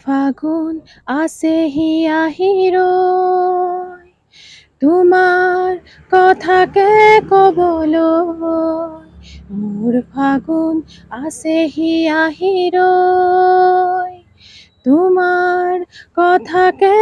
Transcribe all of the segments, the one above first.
ফাগুন আসেহি আহিৰৈ তোমাৰ কথাকে কবলৈ মোৰ ফাগুন আসেহি আহিৰৈ তোমাৰ কথাকে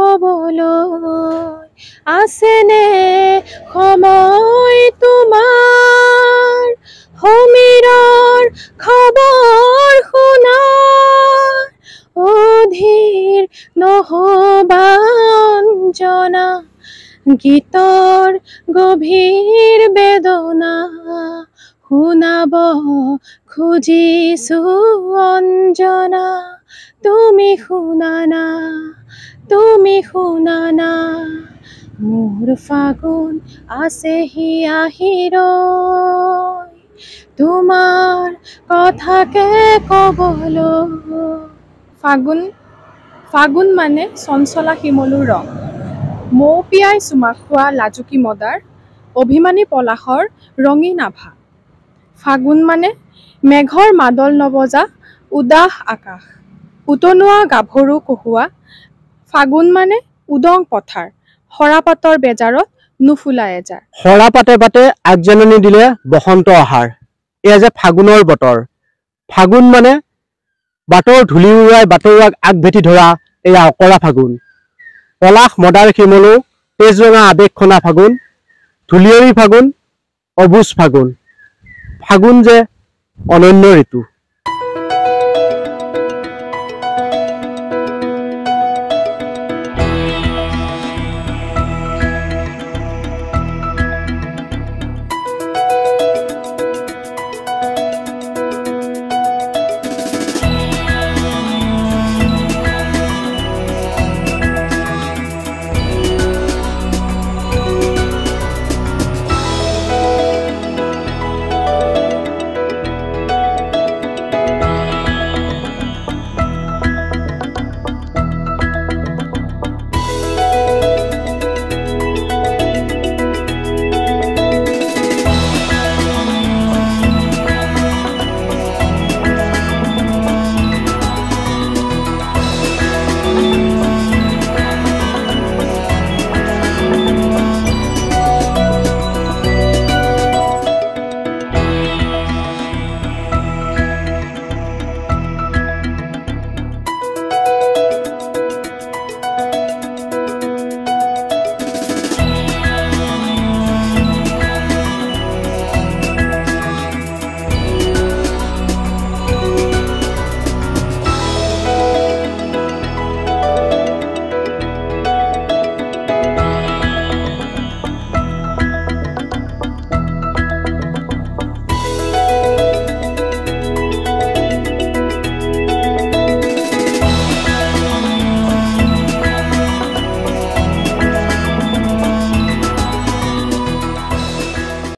কবলৈ আছেনে সময় তোমাৰ সমীৰৰ খবৰ শুনাৰ অধীৰ নহবা অঞ্জনা গীতৰ গভীৰ বেদনা শুনাব খুজিছো অঞ্জনা তুমি শুনা না মোৰ ফাগুন আসেহি আহিৰৈ তোমাৰ কথাকে কবলৈ ফাগুন মানে চঞ্চলা শিমলুৰ ৰং মৌপিয়াই চুমা খোৱা লাজুকী মদাৰ অভিমানী পলাশৰ ৰঙীন আভা ফাগুন মানে মেঘৰ মাদল নবজা উদাস আকাশ উতনুৱা গাভৰু কহুৱা ফাগুন মানে উদং পথাৰ সৰাপাতৰ বেজাৰত নুফুলা এজাৰ সৰাপাতে পাতে আগজাননী দিলে বসন্ত অহাৰ এয়া যে ফাগুনৰ বতৰ ফাগুন মানে বাটৰ ধূলি উৰাই বাটৰুৱাক আগভেটি ধৰা এয়া অকৰা ফাগুন পলাশ মদাৰ শিমলু তেজৰঙা আবেগ খনা ফাগুন ধূলিয়ৰী ফাগুন অবুজ ফাগুন ফাগুন যে অনন্য ঋতু।